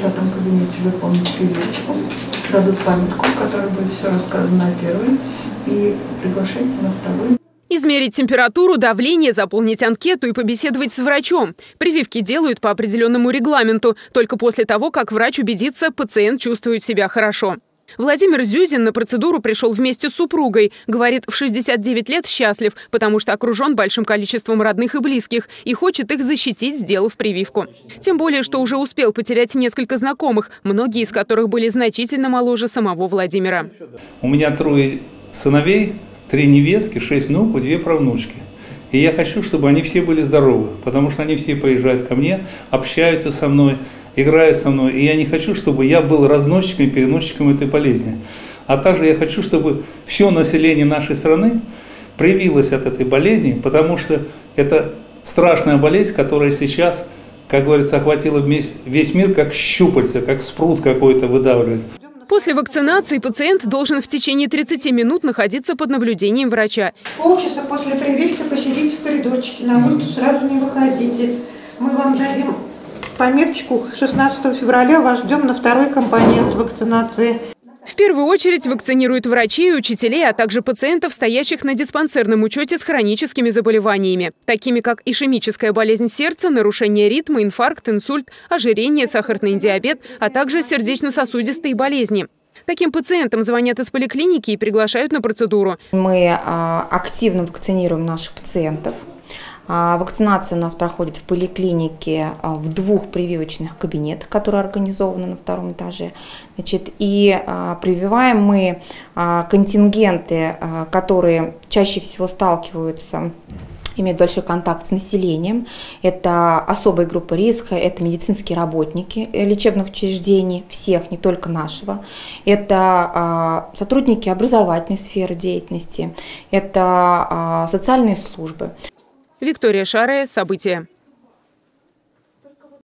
30-м кабинете выполнить прививку, дадут памятку, в которой будет все рассказано о первой, и приглашение на вторую. Измерить температуру, давление, заполнить анкету и побеседовать с врачом. Прививки делают по определенному регламенту, только после того, как врач убедится, пациент чувствует себя хорошо. Владимир Зюзин на процедуру пришел вместе с супругой. Говорит, в 69 лет счастлив, потому что окружен большим количеством родных и близких и хочет их защитить, сделав прививку. Тем более, что уже успел потерять несколько знакомых, многие из которых были значительно моложе самого Владимира. У меня 3 сыновей, 3 невестки, 6 внуков, 2 правнучки. И я хочу, чтобы они все были здоровы, потому что они все приезжают ко мне, общаются со мной, играют со мной. И я не хочу, чтобы я был разносчиком и переносчиком этой болезни. А также я хочу, чтобы все население нашей страны привилось от этой болезни, потому что это страшная болезнь, которая сейчас, как говорится, охватила весь мир как щупальца, как спрут какой-то выдавливает. После вакцинации пациент должен в течение 30 минут находиться под наблюдением врача. Полчаса после прививки посидите в коридорчике, на улицу сразу не выходите. Мы вам дадим пометочку, 16 февраля вас ждем на 2-й компонент вакцинации. В первую очередь вакцинируют врачей, учителей, а также пациентов, стоящих на диспансерном учете с хроническими заболеваниями, такими как ишемическая болезнь сердца, нарушение ритма, инфаркт, инсульт, ожирение, сахарный диабет, а также сердечно-сосудистые болезни. Таким пациентам звонят из поликлиники и приглашают на процедуру. Мы активно вакцинируем наших пациентов. Вакцинация у нас проходит в поликлинике в 2 прививочных кабинетах, которые организованы на 2-м этаже. И прививаем мы контингенты, которые чаще всего сталкиваются, имеют большой контакт с населением. Это особая группа риска, это медицинские работники лечебных учреждений, всех, не только нашего. Это сотрудники образовательной сферы деятельности, это социальные службы. Виктория Шарая, события.